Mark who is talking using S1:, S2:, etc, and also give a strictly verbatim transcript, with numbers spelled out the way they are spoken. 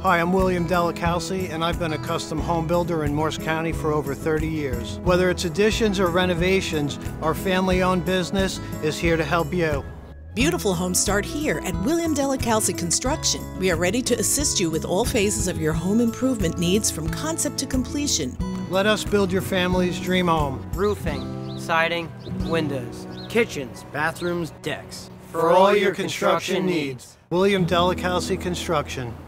S1: Hi, I'm William Della-Calce, and I've been a custom home builder in Morris County for over thirty years. Whether it's additions or renovations, our family-owned business is here to help you.
S2: Beautiful homes start here at William Della-Calce Construction. We are ready to assist you with all phases of your home improvement needs from concept to completion.
S1: Let us build your family's dream home.
S3: Roofing, siding, windows, kitchens, bathrooms, decks.
S1: For all your construction needs, William Della-Calce Construction.